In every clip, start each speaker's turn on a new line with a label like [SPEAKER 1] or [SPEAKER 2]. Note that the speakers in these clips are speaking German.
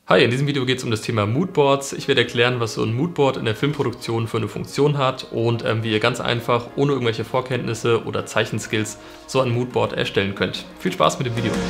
[SPEAKER 1] Hi, in diesem Video geht es um das Thema Moodboards. Ich werde erklären, was so ein Moodboard in der Filmproduktion für eine Funktion hat und wie ihr ganz einfach, ohne irgendwelche Vorkenntnisse oder Zeichenskills, so ein Moodboard erstellen könnt. Viel Spaß mit dem Video!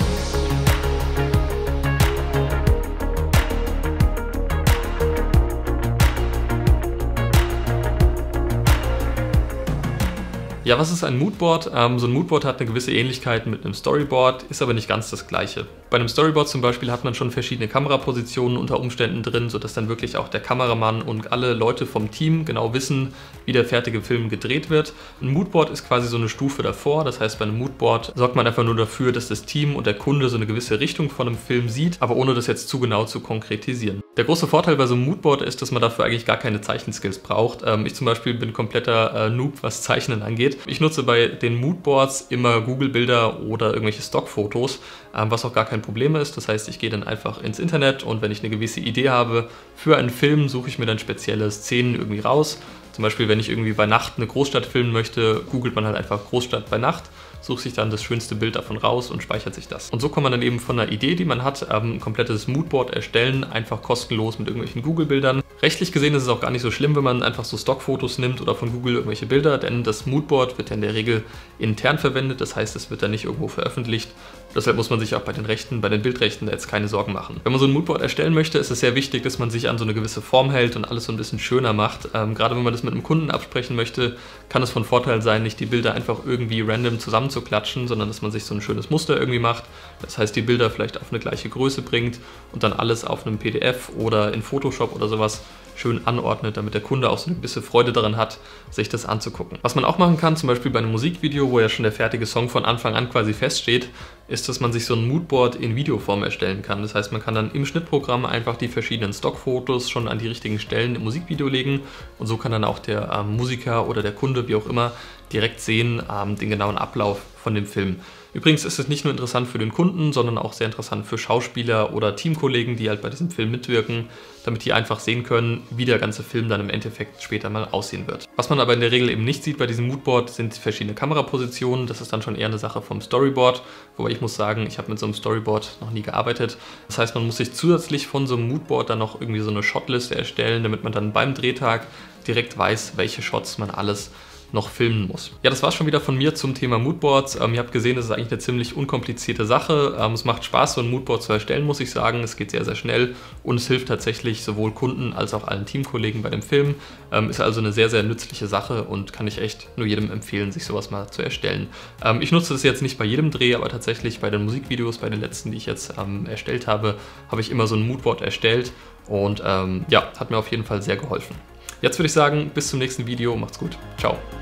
[SPEAKER 1] Ja, was ist ein Moodboard? So ein Moodboard hat eine gewisse Ähnlichkeit mit einem Storyboard, ist aber nicht ganz das gleiche. Bei einem Storyboard zum Beispiel hat man schon verschiedene Kamerapositionen unter Umständen drin, sodass dann wirklich auch der Kameramann und alle Leute vom Team genau wissen, wie der fertige Film gedreht wird. Ein Moodboard ist quasi so eine Stufe davor, das heißt, bei einem Moodboard sorgt man einfach nur dafür, dass das Team und der Kunde so eine gewisse Richtung von einem Film sieht, aber ohne das jetzt zu genau zu konkretisieren. Der große Vorteil bei so einem Moodboard ist, dass man dafür eigentlich gar keine Zeichenskills braucht. Ich zum Beispiel bin kompletter Noob, was Zeichnen angeht. Ich nutze bei den Moodboards immer Google-Bilder oder irgendwelche Stockfotos, was auch gar kein Problem ist. Das heißt, ich gehe dann einfach ins Internet und wenn ich eine gewisse Idee habe für einen Film, suche ich mir dann spezielle Szenen irgendwie raus. Zum Beispiel, wenn ich irgendwie bei Nacht eine Großstadt filmen möchte, googelt man halt einfach Großstadt bei Nacht, sucht sich dann das schönste Bild davon raus und speichert sich das. Und so kann man dann eben von einer Idee, die man hat, ein komplettes Moodboard erstellen, einfach kostenlos mit irgendwelchen Google-Bildern. Rechtlich gesehen ist es auch gar nicht so schlimm, wenn man einfach so Stockfotos nimmt oder von Google irgendwelche Bilder, denn das Moodboard wird ja in der Regel intern verwendet, das heißt, es wird dann nicht irgendwo veröffentlicht. Deshalb muss man sich auch bei den Bildrechten da jetzt keine Sorgen machen. Wenn man so ein Moodboard erstellen möchte, ist es sehr wichtig, dass man sich an so eine gewisse Form hält und alles so ein bisschen schöner macht. Gerade wenn man das mit einem Kunden absprechen möchte, kann es von Vorteil sein, nicht die Bilder einfach irgendwie random zusammenzuklatschen, sondern dass man sich so ein schönes Muster irgendwie macht. Das heißt, die Bilder vielleicht auf eine gleiche Größe bringt und dann alles auf einem PDF oder in Photoshop oder sowas schön anordnet, damit der Kunde auch so eine gewisse Freude daran hat, sich das anzugucken. Was man auch machen kann, zum Beispiel bei einem Musikvideo, wo ja schon der fertige Song von Anfang an quasi feststeht, ist, dass man sich so ein Moodboard in Videoform erstellen kann. Das heißt, man kann dann im Schnittprogramm einfach die verschiedenen Stockfotos schon an die richtigen Stellen im Musikvideo legen und so kann dann auch der Musiker oder der Kunde, wie auch immer, direkt sehen, den genauen Ablauf von dem Film. Übrigens ist es nicht nur interessant für den Kunden, sondern auch sehr interessant für Schauspieler oder Teamkollegen, die halt bei diesem Film mitwirken, damit die einfach sehen können, wie der ganze Film dann im Endeffekt später mal aussehen wird. Was man aber in der Regel eben nicht sieht bei diesem Moodboard, sind verschiedene Kamerapositionen. Das ist dann schon eher eine Sache vom Storyboard, wobei ich muss sagen, ich habe mit so einem Storyboard noch nie gearbeitet. Das heißt, man muss sich zusätzlich von so einem Moodboard dann noch irgendwie so eine Shotliste erstellen, damit man dann beim Drehtag direkt weiß, welche Shots man alles noch filmen muss. Ja, das war schon wieder von mir zum Thema Moodboards. Ihr habt gesehen, das ist eigentlich eine ziemlich unkomplizierte Sache. Es macht Spaß, so ein Moodboard zu erstellen, muss ich sagen. Es geht sehr, sehr schnell und es hilft tatsächlich sowohl Kunden als auch allen Teamkollegen bei dem Film. Ist also eine sehr, sehr nützliche Sache und kann ich echt nur jedem empfehlen, sich sowas mal zu erstellen. Ich nutze das jetzt nicht bei jedem Dreh, aber tatsächlich bei den Musikvideos, bei den letzten, die ich jetzt erstellt habe, habe ich immer so ein Moodboard erstellt und ja, hat mir auf jeden Fall sehr geholfen. Jetzt würde ich sagen, bis zum nächsten Video. Macht's gut. Ciao.